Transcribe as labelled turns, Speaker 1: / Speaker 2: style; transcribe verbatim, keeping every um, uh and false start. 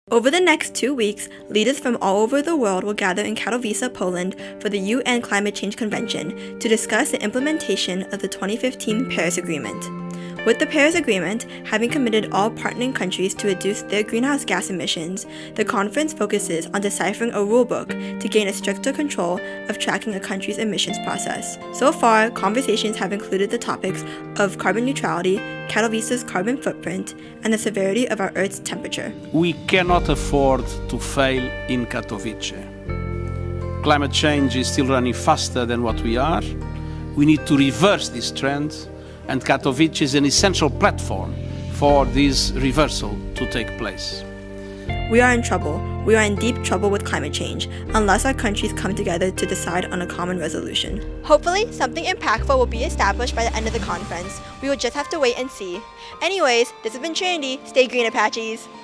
Speaker 1: Over the next two weeks, leaders from all over the world will gather in Katowice, Poland for the U N Climate Change Convention to discuss the implementation of the twenty fifteen Paris Agreement. With the Paris Agreement having committed all partnering countries to reduce their greenhouse gas emissions, the conference focuses on deciphering a rulebook to gain a stricter control of tracking a country's emissions process. So far, conversations have included the topics of carbon neutrality, Katowice's carbon footprint, and the severity of our Earth's temperature.
Speaker 2: We cannot afford to fail in Katowice. Climate change is still running faster than what we are. We need to reverse this trend, and Katowice is an essential platform for this reversal to take place.
Speaker 1: We are in trouble. We are in deep trouble with climate change, unless our countries come together to decide on a common resolution.
Speaker 3: Hopefully, something impactful will be established by the end of the conference. We will just have to wait and see. Anyways, this has been Trinity. Stay green, Apaches!